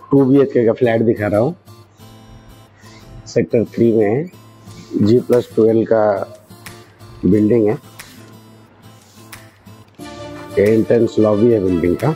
2 BHK का flat दिखा रहा हूँ। सेक्टर 3 में है, G+12 का बिल्डिंग है। ये एंट्रेंस लॉबी है बिल्डिंग का।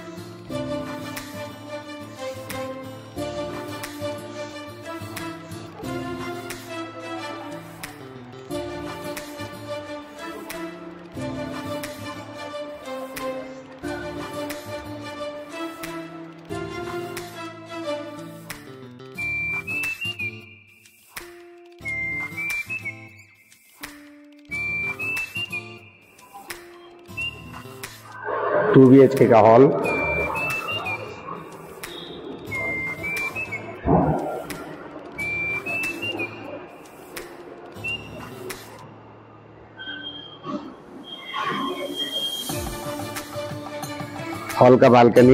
टू BHK का हॉल, हॉल का बालकनी,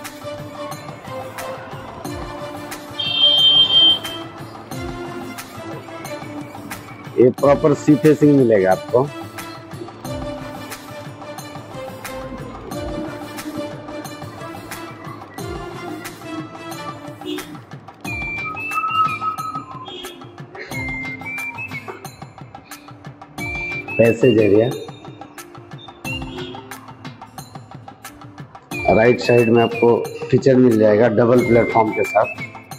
ये प्रॉपर सी फेसिंग मिलेगा आपको। पैसेज एरिया, राइट साइड में आपको किचन मिल जाएगा डबल प्लेटफॉर्म के साथ।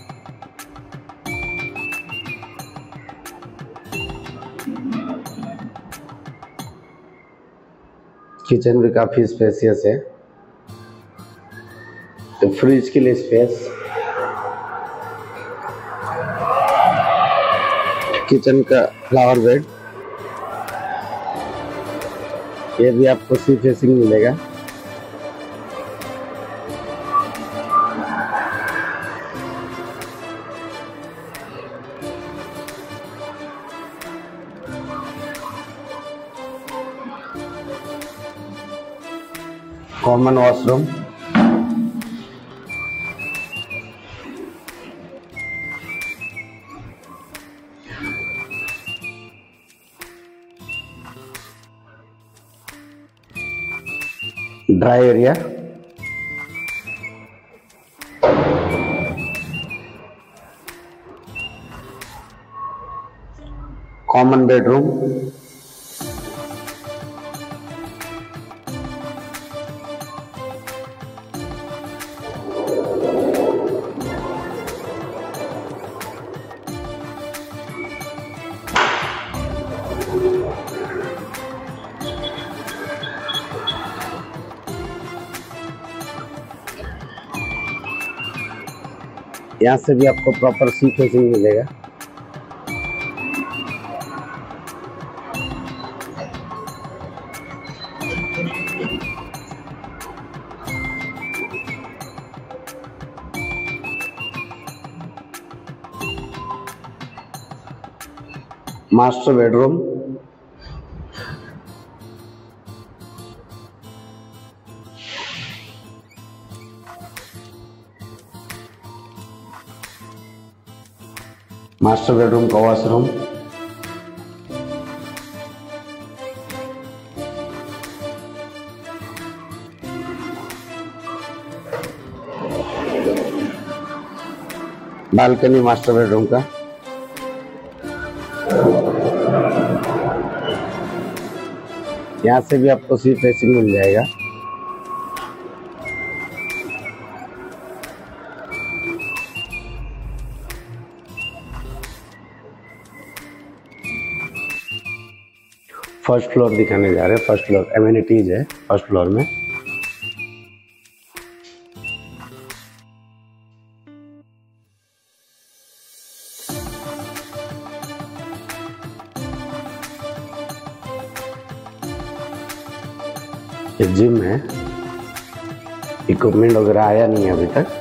किचन भी काफी स्पेसियस है, तो फ्रिज के लिए स्पेस, किचन का फ्लावर बेड, ये भी आपको सी फेसिंग मिलेगा। Common washroom, dry area, common bedroom, यहाँ से भी आपको प्रॉपर सी फेसिंग मिलेगा। मास्टर बेडरूम, मास्टर बेडरूम का वॉशरूम, बालकनी मास्टर बेडरूम का, यहाँ से भी आपको सी फेसिंग मिल जाएगा। फर्स्ट फ्लोर दिखाने जा रहे हैं। फर्स्ट फ्लोर एमिनिटीज है फर्स्ट फ्लोर में। ये जिम है, इक्विपमेंट वगैरह आया नहीं है अभी तक।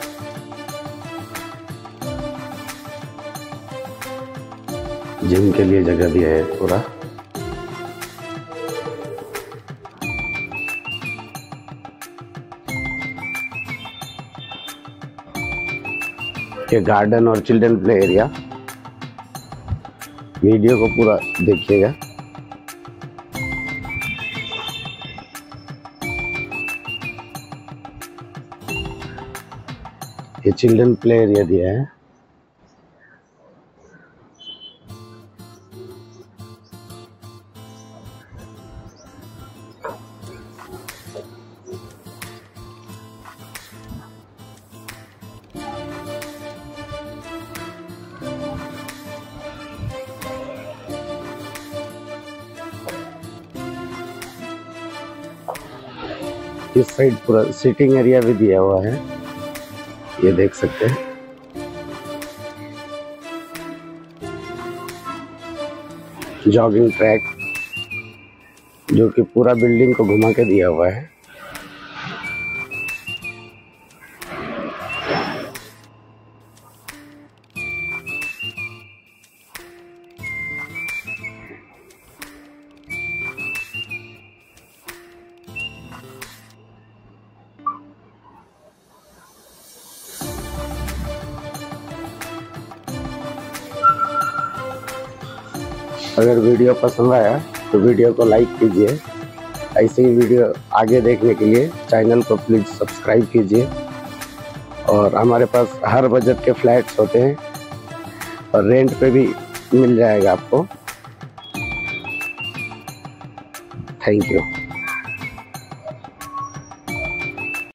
जिम के लिए जगह दिया है पूरा। ये गार्डन और चिल्ड्रन प्ले एरिया। वीडियो को पूरा देखिएगा। ये चिल्ड्रन प्ले एरिया दिया है। इस साइड पूरा सिटिंग एरिया भी दिया हुआ है, ये देख सकते हैं। जॉगिंग ट्रैक जो कि पूरा बिल्डिंग को घुमा के दिया हुआ है। अगर वीडियो पसंद आया तो वीडियो को लाइक कीजिए। ऐसे ही वीडियो आगे देखने के लिए चैनल को प्लीज़ सब्सक्राइब कीजिए। और हमारे पास हर बजट के फ्लैट्स होते हैं और रेंट पे भी मिल जाएगा आपको। Thank you.